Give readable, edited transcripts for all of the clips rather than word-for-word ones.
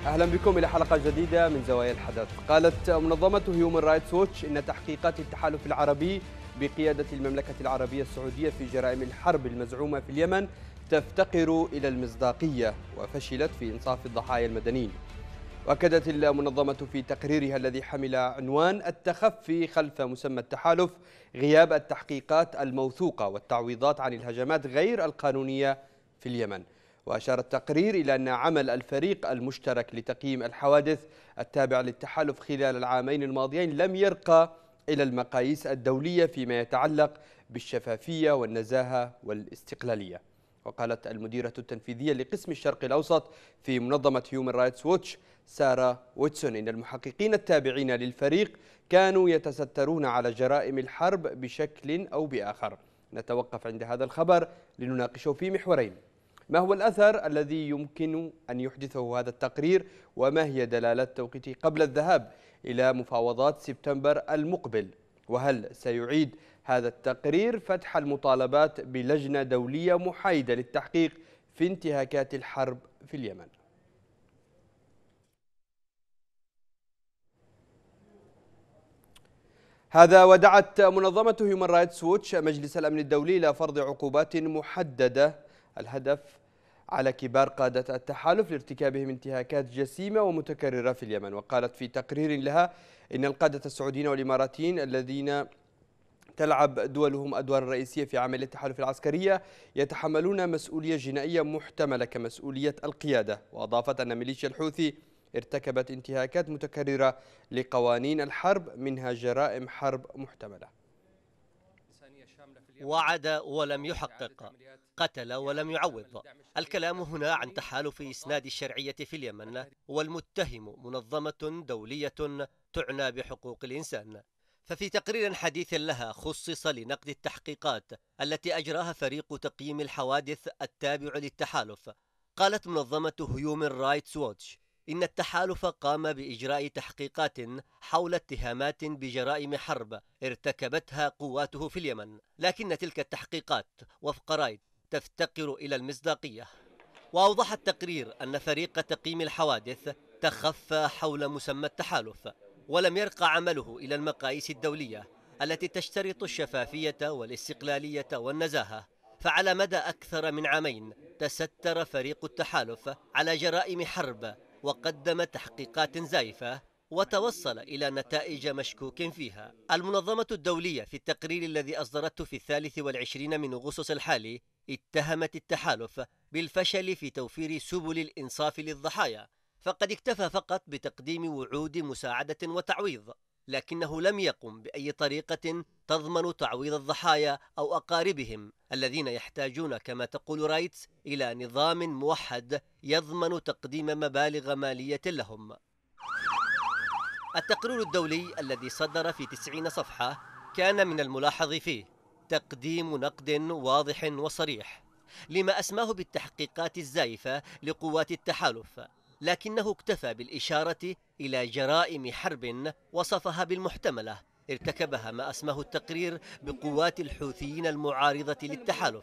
أهلا بكم إلى حلقة جديدة من زوايا الحدث. قالت منظمة هيومن رايتس ووتش إن تحقيقات التحالف العربي بقيادة المملكة العربية السعودية في جرائم الحرب المزعومة في اليمن تفتقر إلى المصداقية وفشلت في إنصاف الضحايا المدنيين. وأكدت المنظمة في تقريرها الذي حمل عنوان التخفي خلف مسمى التحالف غياب التحقيقات الموثوقة والتعويضات عن الهجمات غير القانونية في اليمن. وأشار التقرير إلى أن عمل الفريق المشترك لتقييم الحوادث التابع للتحالف خلال العامين الماضيين لم يرقى إلى المقاييس الدولية فيما يتعلق بالشفافية والنزاهة والاستقلالية. وقالت المديرة التنفيذية لقسم الشرق الأوسط في منظمة هيومن رايتس ووتش سارة ويتسون إن المحققين التابعين للفريق كانوا يتسترون على جرائم الحرب بشكل أو بآخر. نتوقف عند هذا الخبر لنناقشه في محورين: ما هو الأثر الذي يمكن أن يحدثه هذا التقرير؟ وما هي دلالات توقيته قبل الذهاب إلى مفاوضات سبتمبر المقبل؟ وهل سيعيد هذا التقرير فتح المطالبات بلجنة دولية محايدة للتحقيق في انتهاكات الحرب في اليمن؟ هذا ودعت منظمة هيومن رايتس ووتش مجلس الأمن الدولي إلى فرض عقوبات محددة الهدف على كبار قادة التحالف لارتكابهم انتهاكات جسيمة ومتكررة في اليمن. وقالت في تقرير لها إن القادة السعوديين والإماراتيين الذين تلعب دولهم أدوار رئيسية في عملية التحالف العسكرية يتحملون مسؤولية جنائية محتملة كمسؤولية القيادة. وأضافت أن ميليشيا الحوثي ارتكبت انتهاكات متكررة لقوانين الحرب منها جرائم حرب محتملة. وعد ولم يحقق، قتل ولم يعوض. الكلام هنا عن تحالف إسناد الشرعية في اليمن، والمتهم منظمة دولية تعنى بحقوق الإنسان. ففي تقرير حديث لها خصص لنقد التحقيقات التي أجراها فريق تقييم الحوادث التابع للتحالف، قالت منظمة هيومن رايتس ووتش إن التحالف قام بإجراء تحقيقات حول اتهامات بجرائم حرب ارتكبتها قواته في اليمن، لكن تلك التحقيقات وفق رايت تفتقر إلى المصداقية. وأوضح التقرير أن فريق تقييم الحوادث تخفى حول مسمى التحالف ولم يرقى عمله إلى المقاييس الدولية التي تشترط الشفافية والاستقلالية والنزاهة. فعلى مدى أكثر من عامين تستر فريق التحالف على جرائم حرب وقدم تحقيقات زائفة وتوصل إلى نتائج مشكوك فيها. المنظمة الدولية في التقرير الذي أصدرته في 23 من أغسطس الحالي اتهمت التحالف بالفشل في توفير سبل الإنصاف للضحايا، فقد اكتفى فقط بتقديم وعود مساعدة وتعويض، لكنه لم يقم بأي طريقة تضمن تعويض الضحايا أو أقاربهم الذين يحتاجون كما تقول رايتس إلى نظام موحد يضمن تقديم مبالغ مالية لهم. التقرير الدولي الذي صدر في 90 صفحة كان من الملاحظ فيه تقديم نقد واضح وصريح لما أسماه بالتحقيقات الزائفة لقوات التحالف، لكنه اكتفى بالإشارة إلى جرائم حرب وصفها بالمحتملة ارتكبها ما أسماه التقرير بقوات الحوثيين المعارضة للتحالف.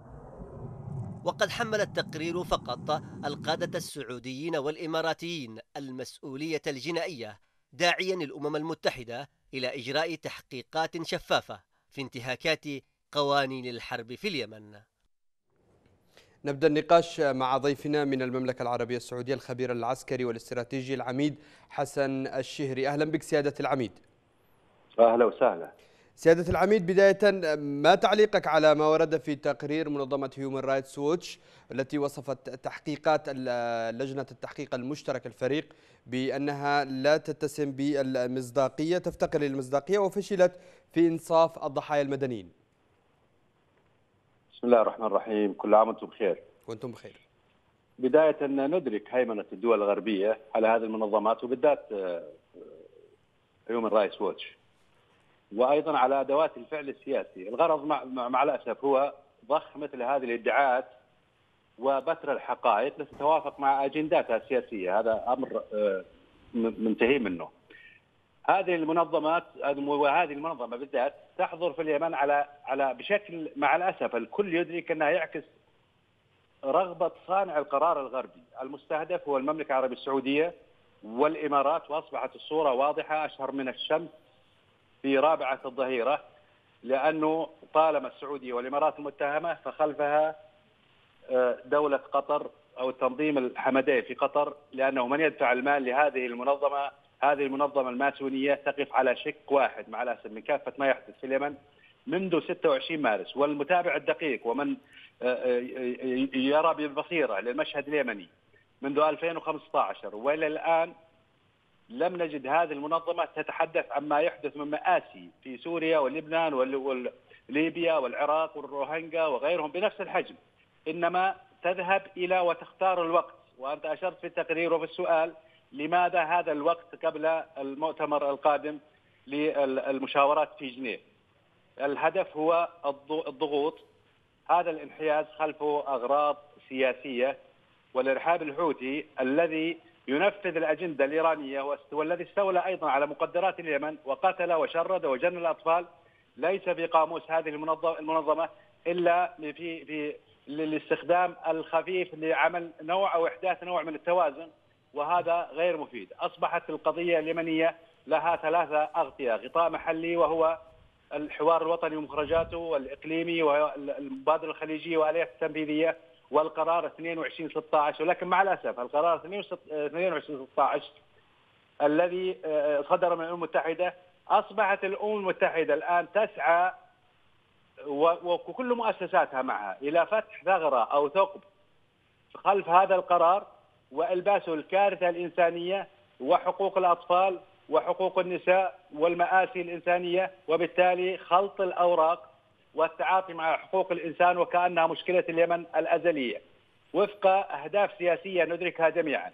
وقد حمل التقرير فقط القادة السعوديين والإماراتيين المسؤولية الجنائية، داعيا الأمم المتحدة إلى إجراء تحقيقات شفافة في انتهاكات قوانين الحرب في اليمن. نبدأ النقاش مع ضيفنا من المملكة العربية السعودية الخبير العسكري والاستراتيجي العميد حسن الشهري. أهلا بك سيادة العميد. أهلا وسهلا. سيادة العميد، بداية ما تعليقك على ما ورد في تقرير منظمة هيومن رايتس ووتش التي وصفت تحقيقات لجنة التحقيق المشترك الفريق بأنها لا تتسم بالمصداقية، تفتقر للمصداقية وفشلت في إنصاف الضحايا المدنيين؟ بسم الله الرحمن الرحيم، كل عام وانتم بخير. وأنتم بخير. بداية ندرك هيمنة الدول الغربية على هذه المنظمات وبالذات هيومن رايتس ووتش، وأيضا على أدوات الفعل السياسي. الغرض مع الأسف هو ضخ مثل هذه الادعاءات وبتر الحقائق لتتوافق مع أجنداتها السياسية. هذا أمر منتهي منه. هذه المنظمات وهذه المنظمة بالذات تحضر في اليمن على بشكل مع الأسف الكل يدرك أنها يعكس رغبة صانع القرار الغربي. المستهدف هو المملكة العربية السعودية والإمارات، وأصبحت الصورة واضحة أشهر من الشمس في رابعة الظهيرة، لأنه طالما السعودية والإمارات المتهمة فخلفها دولة قطر أو التنظيم الحمداني في قطر، لأنه من يدفع المال لهذه المنظمة، هذه المنظمة الماسونية تقف على شق واحد مع الأسف من كافة ما يحدث في اليمن منذ 26 مارس. والمتابع الدقيق ومن يرى بالبصيرة للمشهد اليمني منذ 2015 وإلى الآن لم نجد هذه المنظمة تتحدث عما يحدث من مآسي في سوريا ولبنان وليبيا والعراق والروهينجا وغيرهم بنفس الحجم، إنما تذهب إلى وتختار الوقت. وأنت أشرت في التقرير وفي السؤال لماذا هذا الوقت قبل المؤتمر القادم للمشاورات في جنيف. الهدف هو الضغوط. هذا الانحياز خلفه أغراض سياسية، والإرهاب الحوثي الذي ينفذ الأجندة الإيرانية والذي استولى أيضا على مقدرات اليمن وقتل وشرد وجن الأطفال ليس في قاموس هذه المنظمة إلا في للاستخدام الخفيف لعمل نوع أو إحداث نوع من التوازن، وهذا غير مفيد. أصبحت القضية اليمنية لها ثلاثة أغطية: غطاء محلي وهو الحوار الوطني ومخرجاته، والإقليمي والمبادرة الخليجية وآليات التنفيذية، والقرار 22/16. ولكن مع الأسف القرار 22/16 الذي صدر من الأمم المتحدة، أصبحت الأمم المتحدة الآن تسعى وكل مؤسساتها معها إلى فتح ثغرة أو ثقب خلف هذا القرار وإلباسه الكارثة الإنسانية وحقوق الأطفال وحقوق النساء والمآسي الإنسانية، وبالتالي خلط الأوراق والتعاطي مع حقوق الإنسان وكأنها مشكلة اليمن الأزلية وفق أهداف سياسية ندركها جميعا.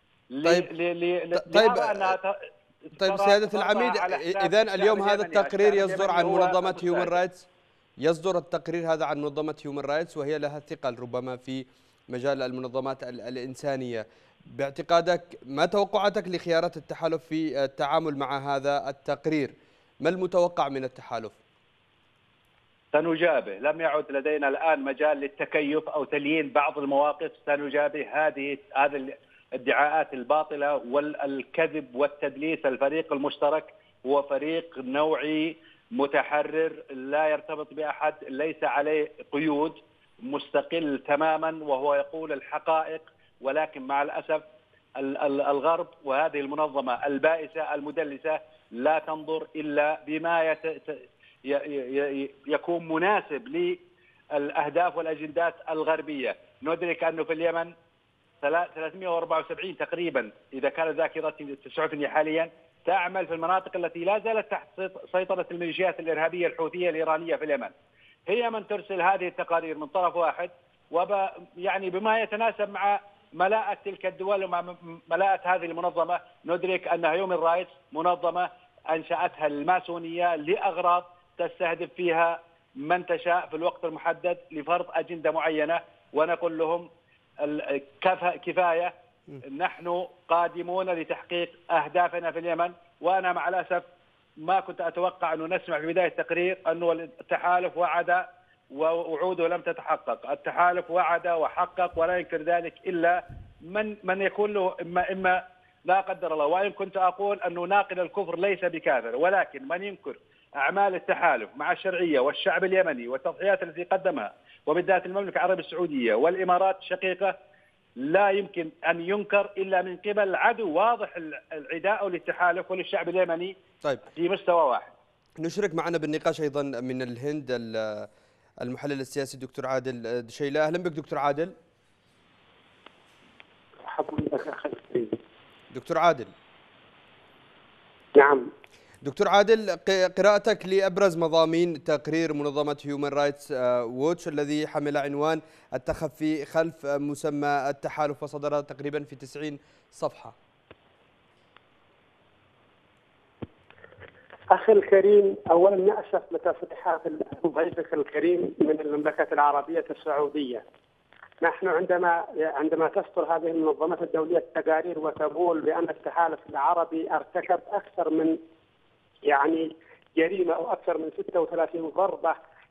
طيب سيادة العميد، إذن اليوم هذا التقرير يصدر عن منظمة هيومن رايتس، يصدر التقرير هذا عن منظمة هيومن رايتس وهي لها ثقل ربما في مجال المنظمات الإنسانية. باعتقادك ما توقعاتك لخيارات التحالف في التعامل مع هذا التقرير؟ ما المتوقع من التحالف؟ سنجابه. لم يعد لدينا الآن مجال للتكيف أو تليين بعض المواقف. سنجابه هذه الادعاءات الباطلة والكذب والتدليس. الفريق المشترك هو فريق نوعي متحرر لا يرتبط بأحد، ليس عليه قيود، مستقل تماما وهو يقول الحقائق. ولكن مع الأسف الغرب وهذه المنظمة البائسة المدلسة لا تنظر إلا بما يكون مناسب للأهداف والأجندات الغربية. ندرك أنه في اليمن 374 تقريبا إذا كانت ذاكرتي تسعفني حاليا تعمل في المناطق التي لا زالت تحت سيطرة الميليشيات الإرهابية الحوثية الإيرانية في اليمن. هي من ترسل هذه التقارير من طرف واحد يعني بما يتناسب مع ملاءة تلك الدول ومع ملاءة هذه المنظمة. ندرك أن هيومن رايتس منظمة أنشأتها الماسونية لأغراض تستهدف فيها من تشاء في الوقت المحدد لفرض أجندة معينة، ونقول لهم كفاية، نحن قادمون لتحقيق أهدافنا في اليمن. وأنا مع الأسف ما كنت أتوقع أنه نسمع في بداية التقرير أنه التحالف وعد ووعوده لم تتحقق. التحالف وعد وحقق ولا ينكر ذلك إلا من يكون له إما لا قدر الله. وإن كنت أقول أنه ناقل الكفر ليس بكافر، ولكن من ينكر أعمال التحالف مع الشرعية والشعب اليمني والتضحيات التي قدمها وبالذات المملكة العربية السعودية والإمارات الشقيقة لا يمكن أن ينكر إلا من قبل عدو واضح العداء للتحالف وللشعب اليمني. طيب، في مستوى واحد. نشرك معنا بالنقاش أيضا من الهند المحلل السياسي دكتور عادل دشيلة. أهلا بك دكتور عادل. دكتور عادل. نعم دكتور عادل، قراءتك لأبرز مضامين تقرير منظمة هيومن رايتس ووتش الذي حمل عنوان التخفي خلف مسمى التحالف وصدر تقريبا في 90 صفحة. أخي الكريم، أولا نأسف لتصريحات ضيفك الكريم من المملكة العربية السعودية. نحن عندما تصدر هذه المنظمات الدولية التقارير وتقول بأن التحالف العربي ارتكب أكثر من جريمة أو أكثر من 36 ضربة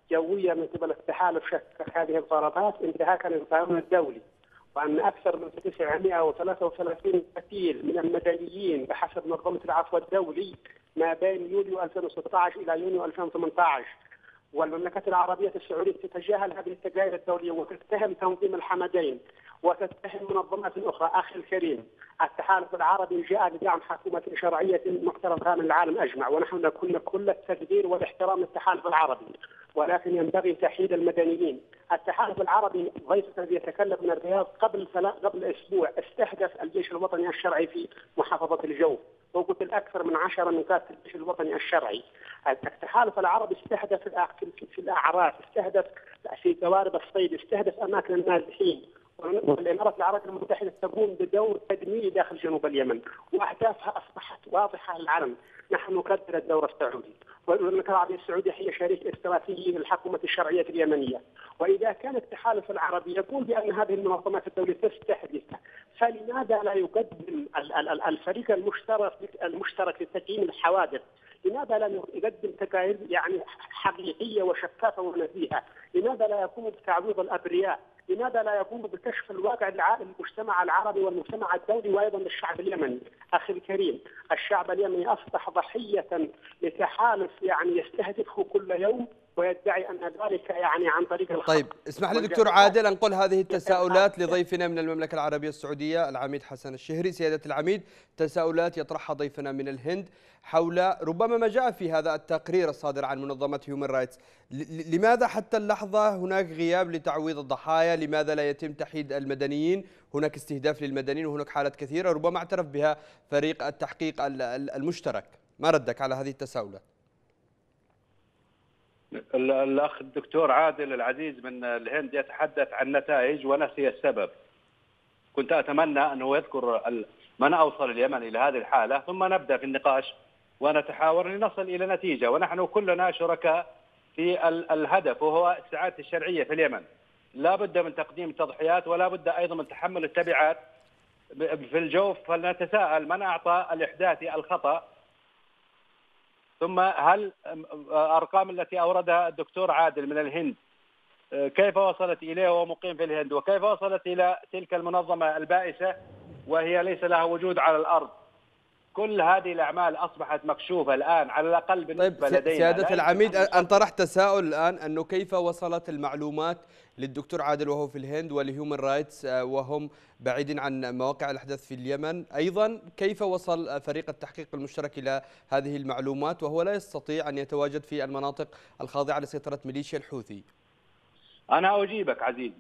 جوية من قبل التحالف شكك هذه الضربات انتهاكا للقانون الدولي، وأن أكثر من 933 قتيل من المدنيين بحسب منظمة العفو الدولي ما بين يوليو 2016 إلى يونيو 2018. والمملكة العربية السعودية تتجاهل هذه التجارب الدولية وتتهم تنظيم الحمدين وتتهم منظمات أخرى. أخي الكريم، التحالف العربي جاء لدعم حكومة شرعية محترمة من العالم أجمع، ونحن نكون كل التقدير والاحترام للتحالف العربي، ولكن ينبغي تحييد المدنيين. التحالف العربي ضيف الذي يتكلم من الرياض قبل أسبوع استهدف الجيش الوطني الشرعي في محافظة الجوف، وقتل أكثر من 10 من قادة الجيش الوطني الشرعي. التحالف العربي استهدف في الأعراس، استهدف في قوارب الصيد، استهدف أماكن النازحين. والإمارات العربية المتحدة تقوم بدور تدميري داخل جنوب اليمن، وأهدافها أصبحت واضحة للعلن. نحن نقدر الدور السعودي، والمملكة العربية السعودية هي شريك استراتيجي للحكومة الشرعية اليمنية. وإذا كان التحالف العربي يقول بأن هذه المنظمات الدولية تستهدفه، فلماذا لا يقدم الفريق المشترك لتقييم الحوادث؟ لماذا لا يقدم تقارير يعني حقيقية وشفافة ونزيهة؟ لماذا لا يقوم بتعويض الأبرياء؟ لماذا لا يقوم بكشف الواقع للمجتمع العربي والمجتمع الدولي وأيضا للشعب اليمني؟ أخي الكريم، الشعب اليمني أصبح ضحية لتحالف يعني يستهدفه كل يوم ويدعي أن ذلك يعني عن طريق الخط. طيب اسمح لي دكتور عادل أنقل هذه التساؤلات لضيفنا من المملكة العربية السعودية العميد حسن الشهري. سيادة العميد، تساؤلات يطرحها ضيفنا من الهند حول ربما ما جاء في هذا التقرير الصادر عن منظمة هيومن رايتس. لماذا حتى اللحظة هناك غياب لتعويض الضحايا؟ لماذا لا يتم تحييد المدنيين؟ هناك استهداف للمدنيين وهناك حالات كثيرة ربما اعترف بها فريق التحقيق المشترك. ما ردك على هذه التساؤلات؟ الأخ الدكتور عادل العزيز من الهند يتحدث عن نتائج ونسي السبب. كنت أتمنى أنه يذكر من أوصل اليمن إلى هذه الحالة، ثم نبدأ في النقاش ونتحاور لنصل إلى نتيجة. ونحن كلنا شركاء في الهدف، وهو استعادة الشرعية في اليمن. لا بد من تقديم تضحيات، ولا بد أيضا من تحمل التبعات في الجوف. فلنتساءل من أعطى الإحداثي الخطأ؟ ثم هل الأرقام التي أوردها الدكتور عادل من الهند كيف وصلت إليه وهو مقيم في الهند، وكيف وصلت إلى تلك المنظمة البائسة وهي ليس لها وجود على الأرض؟ كل هذه الأعمال أصبحت مكشوفة الآن على الأقل بالنسبة لدينا. سيادة العميد، أن طرحت تساؤل الآن أنه كيف وصلت المعلومات للدكتور عادل وهو في الهند ولهيومن رايتس وهم بعيد عن مواقع الأحداث في اليمن؟ أيضا كيف وصل فريق التحقيق المشترك إلى هذه المعلومات وهو لا يستطيع أن يتواجد في المناطق الخاضعة لسيطرة ميليشيا الحوثي؟ أنا أجيبك عزيزي.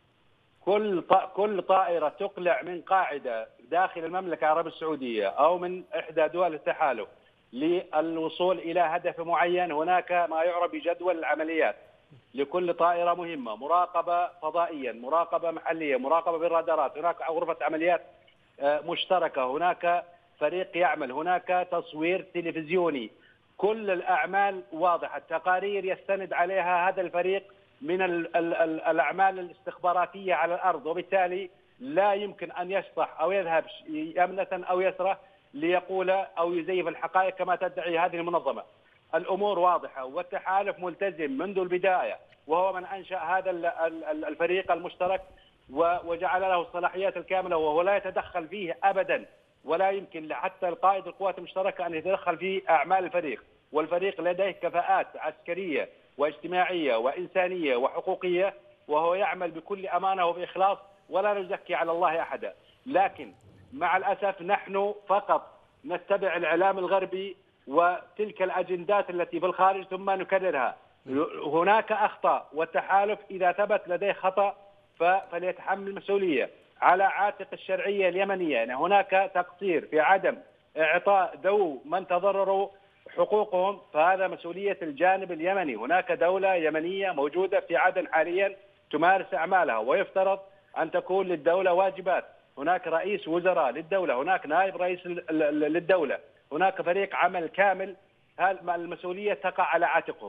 كل طائرة تقلع من قاعدة داخل المملكة العربية السعودية أو من إحدى دول التحالف للوصول إلى هدف معين، هناك ما يعرف بجدول العمليات لكل طائرة مهمة، مراقبة فضائيا، مراقبة محلية، مراقبة بالرادارات، هناك غرفة عمليات مشتركة، هناك فريق يعمل، هناك تصوير تلفزيوني. كل الأعمال واضحة، التقارير يستند عليها هذا الفريق من الأعمال الاستخباراتية على الأرض، وبالتالي لا يمكن أن يشطح أو يذهب يمنة أو يسرة ليقول أو يزيف الحقائق كما تدعي هذه المنظمة. الأمور واضحة، والتحالف ملتزم منذ البداية، وهو من أنشأ هذا الفريق المشترك وجعل له الصلاحيات الكاملة، وهو لا يتدخل فيه أبدا، ولا يمكن حتى القائد القوات المشتركة أن يتدخل في أعمال الفريق. والفريق لديه كفاءات عسكرية واجتماعية وإنسانية وحقوقية، وهو يعمل بكل أمانة وبإخلاص، ولا نزكي على الله أحدا. لكن مع الأسف نحن فقط نتبع الإعلام الغربي وتلك الأجندات التي في الخارج ثم نكررها. هناك أخطاء، والتحالف إذا ثبت لديه خطأ فليتحمل المسؤولية على عاتق الشرعية اليمنية. يعني هناك تقصير في عدم إعطاء ذو من تضرروا حقوقهم، فهذا مسؤولية الجانب اليمني. هناك دولة يمنية موجودة في عدن حاليا تمارس أعمالها، ويفترض أن تكون للدولة واجبات. هناك رئيس وزراء للدولة، هناك نائب رئيس للدولة، هناك فريق عمل كامل، المسؤولية تقع على عاتقهم.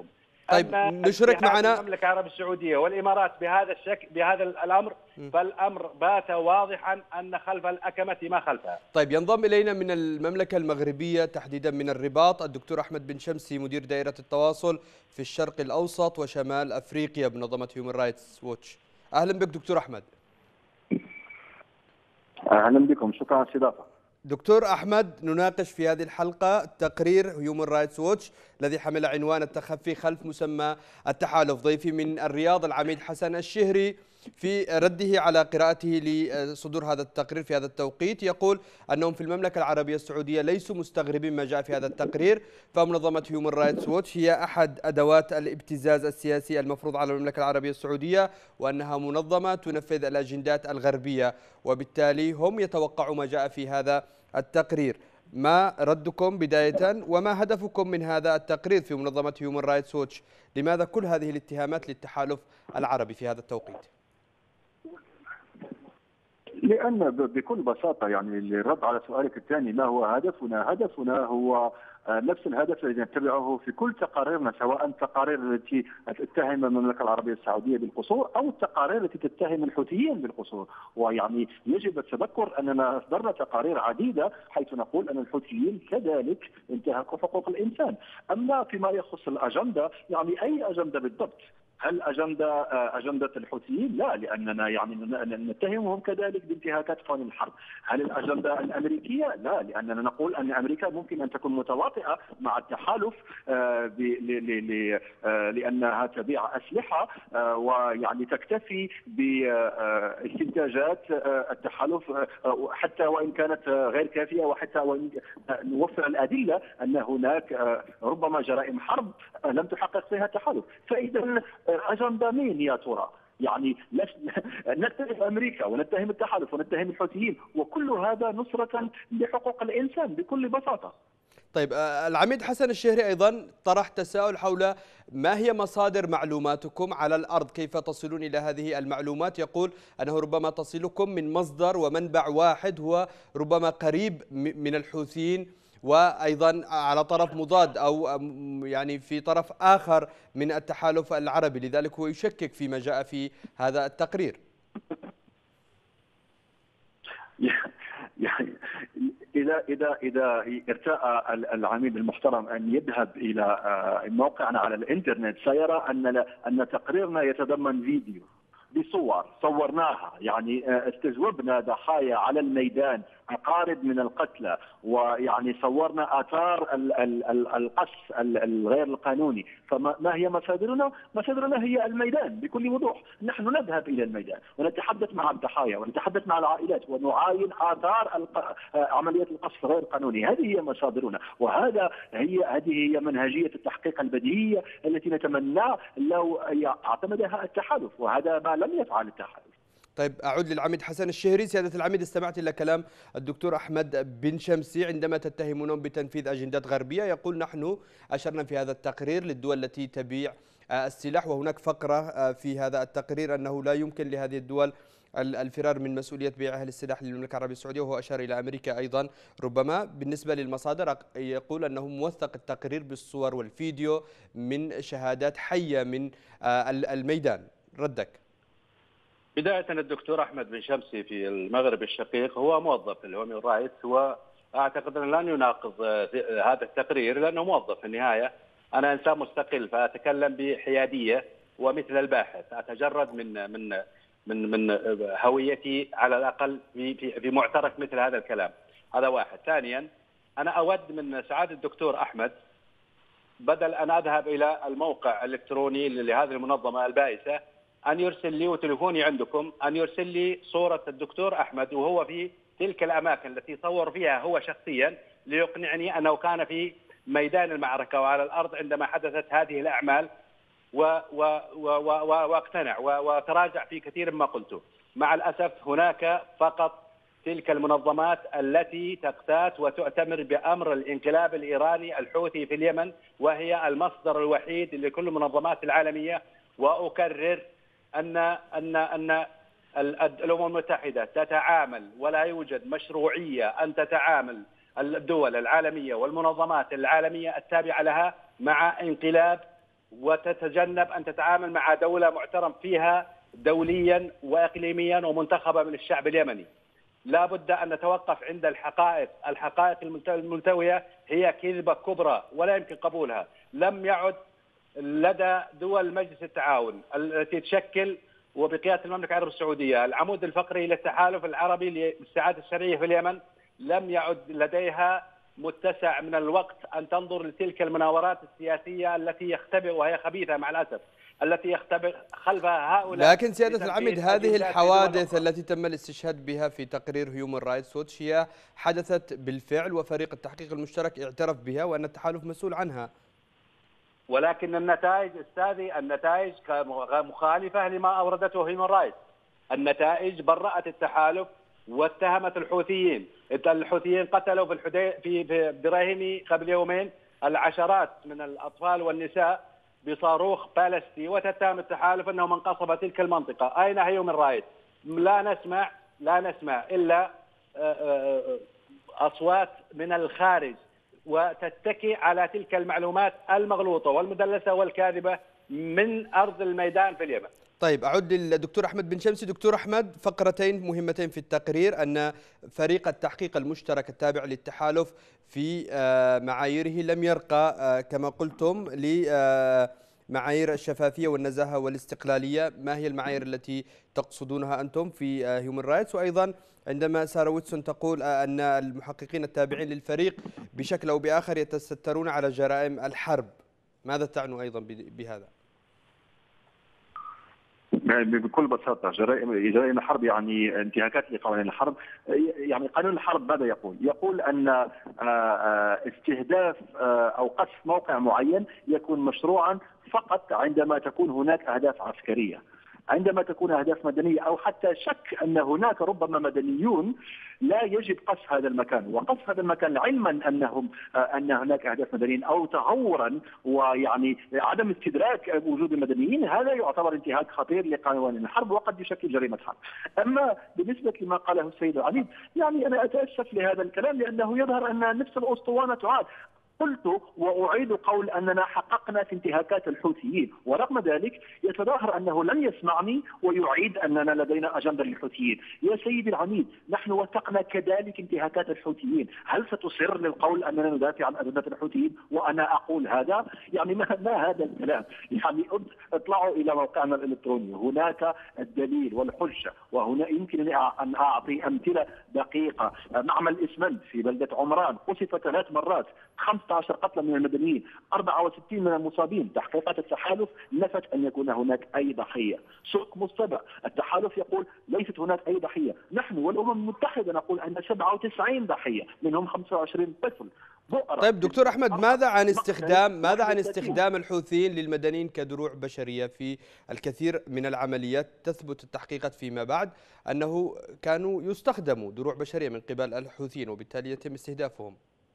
طيب نشرك معنا المملكة العربية السعودية والإمارات بهذا الشكل بهذا الأمر، فالأمر بات واضحا أن خلف الأكمة ما خلفها. طيب ينضم إلينا من المملكة المغربية تحديدا من الرباط الدكتور أحمد بن شمسي، مدير دائرة التواصل في الشرق الأوسط وشمال أفريقيا بمنظمة هيومن رايتس ووتش. أهلا بك دكتور أحمد. أهلا بكم، شكرا على الاستضافة. دكتور أحمد، نناقش في هذه الحلقة تقرير هيومن رايتس ووتش الذي حمل عنوان التخفي خلف مسمى التحالف. ضيفي من الرياض العميد حسن الشهري في رده على قراءته لصدور هذا التقرير في هذا التوقيت يقول أنهم في المملكة العربية السعودية ليسوا مستغربين ما جاء في هذا التقرير، فمنظمة هيومن رايتس ووتش هي أحد أدوات الابتزاز السياسي المفروض على المملكة العربية السعودية، وأنها منظمة تنفذ الأجندات الغربية، وبالتالي هم يتوقعوا ما جاء في هذا التقرير. ما ردكم بداية، وما هدفكم من هذا التقرير في منظمة هيومن رايتس ووتش؟ لماذا كل هذه الاتهامات للتحالف العربي في هذا التوقيت؟ لأن بكل بساطة يعني الرد على سؤالك الثاني، ما هو هدفنا؟ هدفنا هو نفس الهدف الذي نتبعه في كل تقاريرنا، سواء التقارير التي تتهم المملكة العربية السعودية بالقصور أو التقارير التي تتهم الحوثيين بالقصور. ويعني يجب التذكر أننا أصدرنا تقارير عديدة حيث نقول أن الحوثيين كذلك انتهكوا حقوق الإنسان. أما فيما يخص الأجندة، يعني أي أجندة بالضبط؟ هل أجندة الحوثيين؟ لا، لأننا يعني نتهمهم كذلك بانتهاكات قانون الحرب. هل الأجندة الأمريكية؟ لا، لأننا نقول أن أمريكا ممكن أن تكون متواطئة مع التحالف لأنها تبيع أسلحة ويعني تكتفي باستنتاجات التحالف حتى وإن كانت غير كافية، وحتى وإن نوفر الأدلة أن هناك ربما جرائم حرب لم تحقق فيها التحالف. فإذا أجندة مين يا ترى؟ يعني نتهم أمريكا ونتهم التحالف ونتهم الحوثيين، وكل هذا نصرة لحقوق الإنسان بكل بساطة. طيب العميد حسن الشهري أيضا طرح تساؤل حول ما هي مصادر معلوماتكم على الأرض، كيف تصلون إلى هذه المعلومات؟ يقول أنه ربما تصلكم من مصدر ومنبع واحد هو ربما قريب من الحوثيين، وأيضا على طرف مضاد أو يعني في طرف آخر من التحالف العربي، لذلك هو يشكك فيما جاء في هذا التقرير. يعني إذا ارتأى العميد المحترم أن يذهب إلى موقعنا على الإنترنت سيرى أن تقريرنا يتضمن فيديو بصور صورناها، يعني استجوبنا ضحايا على الميدان، أقارب من القتلى، ويعني صورنا آثار القصف الغير القانوني. فما هي مصادرنا؟ مصادرنا هي الميدان بكل وضوح. نحن نذهب إلى الميدان ونتحدث مع الضحايا ونتحدث مع العائلات ونعاين آثار عملية القصف غير القانوني. هذه هي مصادرنا، هذه هي منهجية التحقيق البديهية التي نتمنى لو اعتمدها التحالف، وهذا ما لم يفعل التحالف. طيب أعود للعميد حسن الشهري. سيادة العميد، استمعت إلى كلام الدكتور أحمد بن شمسي عندما تتهمونهم بتنفيذ أجندات غربية. يقول نحن أشرنا في هذا التقرير للدول التي تبيع السلاح، وهناك فقرة في هذا التقرير أنه لا يمكن لهذه الدول الفرار من مسؤولية بيعها للسلاح للمملكة العربية السعودية، وهو أشار إلى أمريكا أيضا. ربما بالنسبة للمصادر يقول أنه موثق التقرير بالصور والفيديو من شهادات حية من الميدان. ردك؟ بداية الدكتور أحمد بن شمسي في المغرب الشقيق هو موظف في الهيومن رايتس، وأعتقد أنه لن يناقض هذا التقرير لأنه موظف في النهاية. أنا إنسان مستقل فأتكلم بحيادية ومثل الباحث، أتجرد من هويتي على الأقل في معترك مثل هذا الكلام. هذا واحد. ثانيا، أنا أود من سعادة الدكتور أحمد بدل أن أذهب إلى الموقع الإلكتروني لهذه المنظمة البائسة أن يرسل لي، وتليفوني عندكم، أن يرسل لي صورة الدكتور أحمد وهو في تلك الأماكن التي صور فيها هو شخصيا، ليقنعني أنه كان في ميدان المعركة وعلى الأرض عندما حدثت هذه الأعمال، واقتنع وتراجع في كثير مما قلته. مع الأسف هناك فقط تلك المنظمات التي تقتات وتؤتمر بأمر الانقلاب الإيراني الحوثي في اليمن، وهي المصدر الوحيد لكل المنظمات العالمية. وأكرر أن الأمم المتحدة تتعامل، ولا يوجد مشروعية أن تتعامل الدول العالمية والمنظمات العالمية التابعة لها مع انقلاب وتتجنب أن تتعامل مع دولة معترف فيها دوليا وإقليميا ومنتخبة من الشعب اليمني. لا بد أن نتوقف عند الحقائق الملتوية هي كذبة كبرى ولا يمكن قبولها. لم يعد لدى دول مجلس التعاون التي تشكل وبقيادة المملكة العربية السعودية العمود الفقري للتحالف العربي للاستعادة الشرعية في اليمن، لم يعد لديها متسع من الوقت أن تنظر لتلك المناورات السياسية التي يختبئ، وهي خبيثة مع الأسف، التي يختبئ خلفها هؤلاء. لكن سيادة العميد، هذه الحوادث التي تم الاستشهاد بها في تقرير هيومن رايتس ووتش هي حدثت بالفعل، وفريق التحقيق المشترك اعترف بها وأن التحالف مسؤول عنها. ولكن النتائج أستاذي، النتائج مخالفة لما أوردته هيومن رايتس. النتائج برأت التحالف واتهمت الحوثيين. الحوثيين قتلوا في براهيمي قبل يومين العشرات من الأطفال والنساء بصاروخ بالستي، وتتهم التحالف أنه من قصب تلك المنطقة. أين هيومن رايتس؟ لا نسمع إلا أصوات من الخارج، وتتكي على تلك المعلومات المغلوطة والمدلسة والكاذبة من أرض الميدان في اليمن. طيب، أعود للدكتور أحمد بن شمسي. دكتور أحمد، فقرتين مهمتين في التقرير: أن فريق التحقيق المشترك التابع للتحالف في معاييره لم يرقى كما قلتم لمعايير الشفافية والنزاهة والاستقلالية. ما هي المعايير التي تقصدونها أنتم في هيومن رايتس؟ وأيضا عندما سارة ويتسون تقول أن المحققين التابعين للفريق بشكل أو بآخر يتسترون على جرائم الحرب، ماذا تعنوا أيضا بهذا؟ بكل بساطة جرائم الحرب يعني انتهاكات لقوانين الحرب. يعني قانون الحرب ماذا يقول؟ يقول أن استهداف أو قصف موقع معين يكون مشروعا فقط عندما تكون هناك أهداف عسكرية. عندما تكون أهداف مدنية أو حتى شك أن هناك ربما مدنيون لا يجب قصف هذا المكان. وقصف هذا المكان علما أن هناك أهداف مدنيين أو تهورا ويعني عدم استدراك وجود المدنيين، هذا يعتبر انتهاك خطير لقوانين الحرب وقد يشكل جريمة حرب. أما بالنسبة لما قاله السيد العميد، يعني أنا أتأسف لهذا الكلام لأنه يظهر أن نفس الأسطوانة تعاد. قلت وأعيد قول أننا حققنا في انتهاكات الحوثيين، ورغم ذلك يتظاهر أنه لن يسمعني ويعيد أننا لدينا أجندة للحوثيين. يا سيدي العميد، نحن وثقنا كذلك انتهاكات الحوثيين. هل ستصر للقول أننا ندافع عن أجندة الحوثيين وأنا أقول هذا؟ يعني ما هذا الكلام؟ يعني اطلعوا إلى موقعنا الإلكتروني، هناك الدليل والحجة. وهنا يمكن أن أعطي أمثلة دقيقة. معمل إسمنت في بلدة عمران قصف 3 مرات، 15 قتلى من المدنيين، 64 من المصابين. تحقيقات التحالف نفت أن يكون هناك أي ضحية. سوق مستبع، التحالف يقول ليست هناك أي ضحية. نحن والأمم المتحدة نقول أن 97 ضحية، منهم 25 طفل. طيب دكتور أحمد، ماذا عن استخدام الحوثيين للمدنيين كدروع بشرية؟ في الكثير من العمليات تثبت التحقيقات فيما بعد أنه كانوا يستخدموا دروع بشرية من قبل الحوثيين، وبالتالي يتم استهدافهم.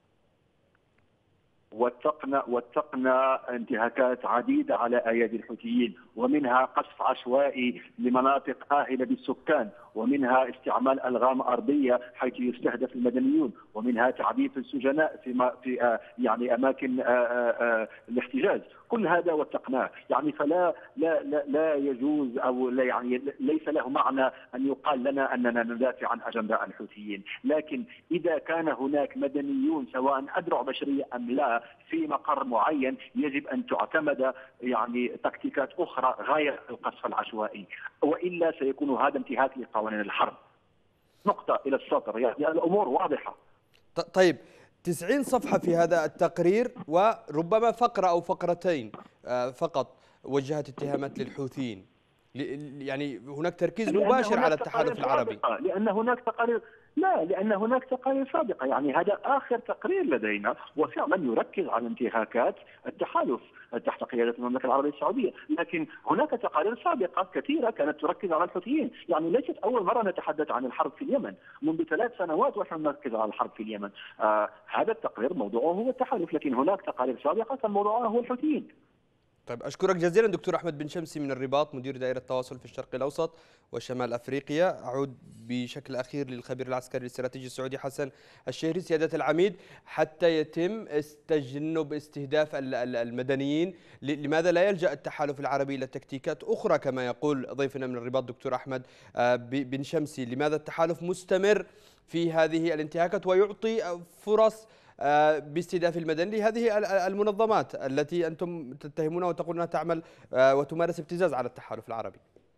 وثقنا انتهاكات عديدة على أيادي الحوثيين، ومنها قصف عشوائي لمناطق آهلة بالسكان، ومنها استعمال ألغام أرضية حيث يستهدف المدنيون، ومنها تعذيب السجناء في يعني أماكن الاحتجاز. كل هذا وثقناه. يعني فلا لا يجوز أو لا يعني ليس له معنى أن يقال لنا أننا ندافع عن أجندة الحوثيين. لكن إذا كان هناك مدنيون سواء أدرع بشرية أم لا في مقر معين، يجب أن تعتمد يعني تكتيكات أخرى غير القصف العشوائي، وإلا سيكون هذا انتهاك لقوانين الحرب. نقطة إلى السطر، يعني الأمور واضحة. طيب، 90 صفحة في هذا التقرير، وربما فقرة أو فقرتين فقط وجهت اتهامات للحوثيين. يعني هناك تركيز مباشر على التحالف العربي. لأن هناك تقارير سابقة. يعني هذا آخر تقرير لدينا، وفعلا يركز على انتهاكات التحالف تحت قيادة المملكة العربية السعودية. لكن هناك تقارير سابقة كثيرة كانت تركز على الحوثيين. يعني ليست أول مرة نتحدث عن الحرب في اليمن، منذ 3 سنوات ونحن نركز على الحرب في اليمن. هذا التقرير موضوعه هو التحالف، لكن هناك تقارير سابقة كان موضوعها هو الحوثيين. طيب أشكرك جزيلا دكتور أحمد بن شمسي من الرباط، مدير دائرة التواصل في الشرق الأوسط وشمال أفريقيا. أعود بشكل أخير للخبير العسكري الاستراتيجي السعودي حسن الشهري. سيادة العميد، حتى يتم تجنب استهداف المدنيين، لماذا لا يلجأ التحالف العربي إلى تكتيكات أخرى كما يقول ضيفنا من الرباط دكتور أحمد بن شمسي؟ لماذا التحالف مستمر في هذه الانتهاكات ويعطي فرص باستهداف المدني لهذه المنظمات التي أنتم تتهمونها وتقولون أنها تعمل وتمارس ابتزاز على التحالف العربي؟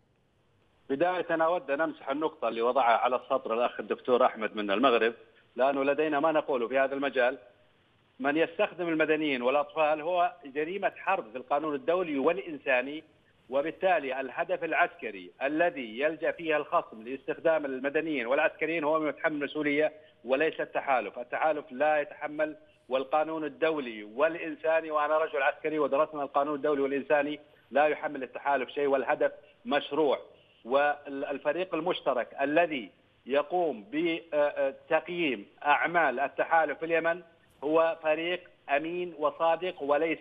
بداية أنا أود أن أمسح النقطة اللي وضعها على السطر الأخ الدكتور أحمد من المغرب، لأنه لدينا ما نقوله في هذا المجال. من يستخدم المدنيين والأطفال هو جريمة حرب في القانون الدولي والإنساني، وبالتالي الهدف العسكري الذي يلجأ فيه الخصم لاستخدام المدنيين والعسكريين هو من يتحمل المسؤولية وليس التحالف. التحالف لا يتحمل، والقانون الدولي والإنساني، وأنا رجل عسكري ودرسنا القانون الدولي والإنساني، لا يحمل التحالف شيء، والهدف مشروع. والفريق المشترك الذي يقوم بتقييم أعمال التحالف في اليمن هو فريق أمين وصادق، وليس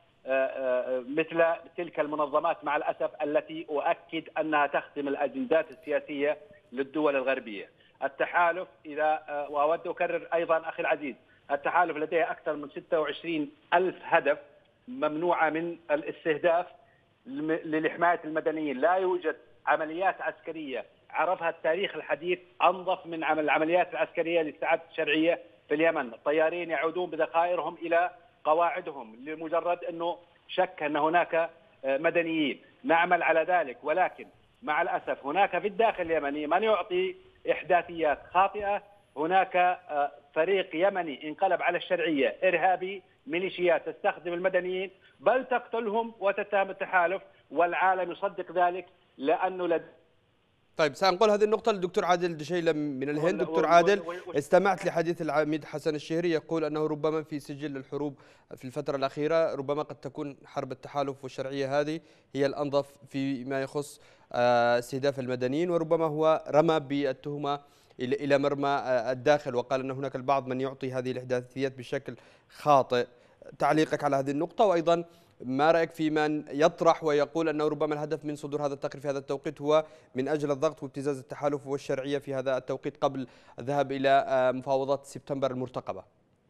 مثل تلك المنظمات مع الأسف التي أؤكد أنها تخدم الأجندات السياسية للدول الغربية. التحالف وأود أكرر أيضا أخي العزيز، التحالف لديه أكثر من 26,000 هدف ممنوعة من الاستهداف لحماية المدنيين. لا يوجد عمليات عسكرية عرفها التاريخ الحديث أنظف من العمليات العسكرية لاستعادة الشرعية في اليمن. الطيارين يعودون بذخائرهم إلى قواعدهم لمجرد أنه شك أن هناك مدنيين. نعمل على ذلك، ولكن مع الأسف هناك في الداخل اليمني من يعطي إحداثيات خاطئة. هناك فريق يمني انقلب على الشرعية، إرهابي، ميليشيات تستخدم المدنيين بل تقتلهم وتتهم التحالف، والعالم يصدق ذلك لأنه طيب سأنقل هذه النقطة للدكتور عادل دشيلة من الهند. دكتور عادل، استمعت لحديث العميد حسن الشهري يقول أنه ربما في سجل الحروب في الفترة الأخيرة ربما قد تكون حرب التحالف والشرعية هذه هي الأنظف فيما يخص استهداف المدنيين، وربما هو رمى بالتهمة إلى مرمى الداخل، وقال أن هناك البعض من يعطي هذه الإحداثيات بشكل خاطئ. تعليقك على هذه النقطة، وأيضا ما رأيك في من يطرح ويقول أنه ربما الهدف من صدور هذا التقرير في هذا التوقيت هو من أجل الضغط وابتزاز التحالف والشرعية في هذا التوقيت قبل الذهاب إلى مفاوضات سبتمبر المرتقبة؟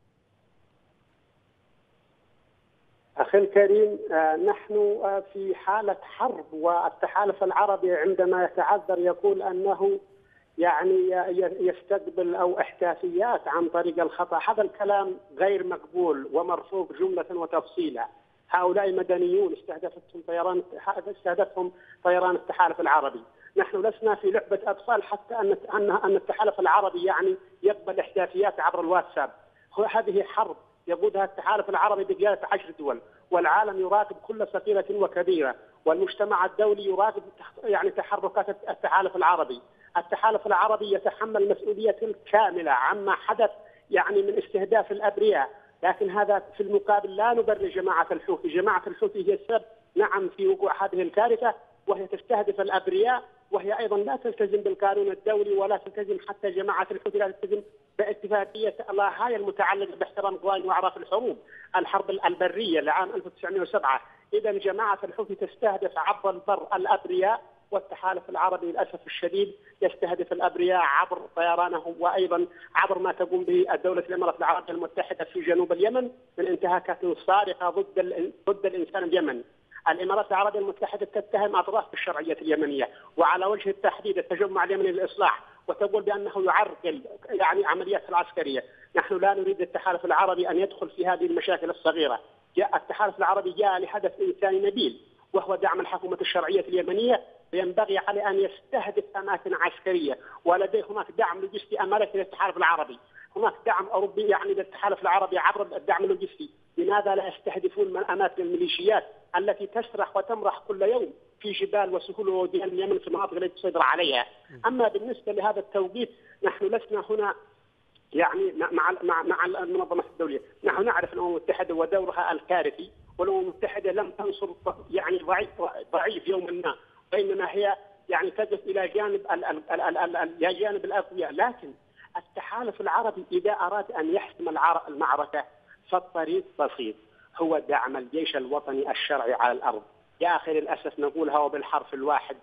أخي الكريم، نحن في حالة حرب، والتحالف العربي عندما يتعذر يقول أنه يعني يستقبل أو إحداثيات عن طريق الخطأ. هذا الكلام غير مقبول ومرفوض جملة وتفصيلا. هؤلاء مدنيون استهدفهم طيران التحالف العربي. نحن لسنا في لعبة أطفال حتى أن التحالف العربي يعني يقبل إحداثيات عبر الواتساب. هذه حرب يقودها التحالف العربي بقيادة 10 دول، والعالم يراقب كل صغيرة وكبيرة، والمجتمع الدولي يراقب يعني تحركات التحالف العربي. التحالف العربي يتحمل مسؤولية كاملة عما حدث يعني من استهداف الأبرياء، لكن هذا في المقابل لا نبرر جماعة الحوثي. جماعة الحوثي هي السبب نعم في وقوع هذه الكارثة، وهي تستهدف الأبرياء، وهي أيضا لا تلتزم بالقانون الدولي، ولا تلتزم حتى جماعة الحوثي لا تلتزم باتفاقية لاهاي المتعلقة باحترام قوانين وأعراف الحروب، الحرب البرية لعام 1907. إذا جماعة الحوثي تستهدف عبر البر الأبرياء، والتحالف العربي للأسف الشديد يستهدف الأبرياء عبر طيرانهم، وأيضا عبر ما تقوم به الدولة الإمارات العربية المتحدة في جنوب اليمن من انتهاكات صارخة ضد الإنسان اليمني. الإمارات العربية المتحدة تتهم أطراف بالشرعية اليمنية، وعلى وجه التحديد التجمع اليمني للإصلاح، وتقول بأنه يعرقل يعني عمليات العسكرية. نحن لا نريد التحالف العربي أن يدخل في هذه المشاكل الصغيرة. التحالف العربي جاء لهدف إنساني نبيل، وهو دعم الحكومة الشرعية اليمنية. ينبغي عليه أن يستهدف أماكن عسكرية، ولديه هناك دعم لوجستي أمريكي للتحالف العربي، هناك دعم أوروبي يعني للتحالف العربي عبر الدعم اللوجستي. لماذا لا يستهدفون من أماكن الميليشيات التي تسرح وتمرح كل يوم في جبال وسهول ووديان اليمن في المناطق التي تسيطر عليها؟ أما بالنسبة لهذا التوقيت، نحن لسنا هنا يعني مع المنظمة الدولية. نحن نعرف الأمم المتحدة ودورها الكارثي، والأمم المتحدة لم تنصر يعني ضعيف يوما ما، بينما هي يعني تقف إلى جانب الأقوياء. لكن التحالف العربي إذا أراد أن يحسم المعركة فالطريق بسيط، هو دعم الجيش الوطني الشرعي على الأرض. يا أخي للأسف نقولها وبالحرف الواحد،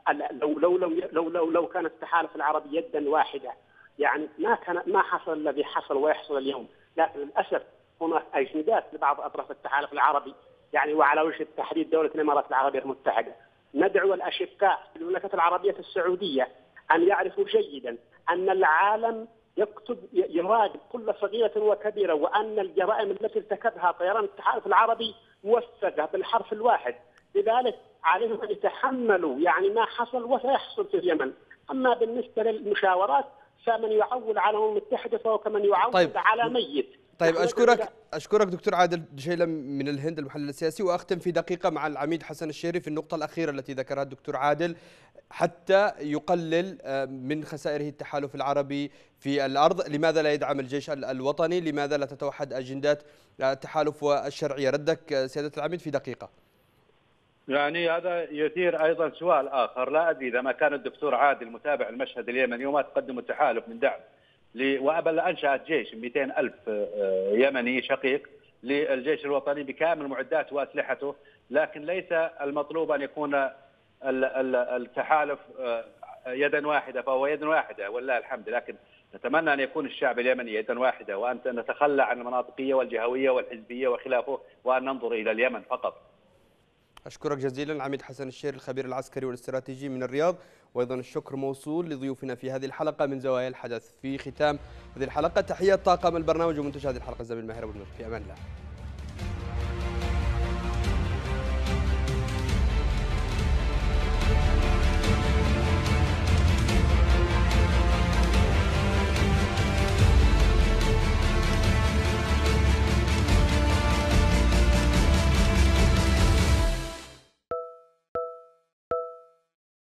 لو كان التحالف العربي يدا واحدة يعني ما حصل الذي حصل ويحصل اليوم. لكن للأسف هناك أجندات لبعض أطراف التحالف العربي يعني، وعلى وجه التحديد دولة الإمارات العربية المتحدة. ندعو الأشقاء في المملكة العربية السعودية أن يعرفوا جيدا أن العالم يراقب كل صغيرة وكبيرة، وأن الجرائم التي ارتكبها طيران التحالف العربي موثقة بالحرف الواحد. لذلك عليهم أن يتحملوا يعني ما حصل وسيحصل في اليمن. أما بالنسبة للمشاورات فمن يعول على الأمم المتحدة فهو كمن يعول على ميت. طيب أشكرك دكتور عادل دشيلم من الهند المحلل السياسي، وأختم في دقيقة مع العميد حسن الشهري في النقطة الأخيرة التي ذكرها الدكتور عادل حتى يقلل من خسائره التحالف العربي في الأرض. لماذا لا يدعم الجيش الوطني؟ لماذا لا تتوحد أجندات التحالف والشرعية؟ ردك سيادة العميد في دقيقة. يعني هذا يثير أيضا سؤال آخر، لا أدري إذا ما كان الدكتور عادل متابع المشهد اليمني وما تقدم التحالف من دعم وأبل أنشأت جيش 200,000 يمني شقيق للجيش الوطني بكامل معداته وأسلحته، لكن ليس المطلوب أن يكون التحالف يدا واحدة، فهو يد واحدة ولله الحمد. لكن نتمنى أن يكون الشعب اليمني يدا واحدة، وأن نتخلى عن المناطقية والجهوية والحزبية وخلافه، وأن ننظر إلى اليمن فقط. أشكرك جزيلا العميد حسن الشهري الخبير العسكري والاستراتيجي من الرياض، وأيضا الشكر موصول لضيوفنا في هذه الحلقة من زوايا الحدث. في ختام هذه الحلقة تحية طاقم البرنامج ومنتج هذه الحلقة الزميل ماهر أبو النور، في أمان الله.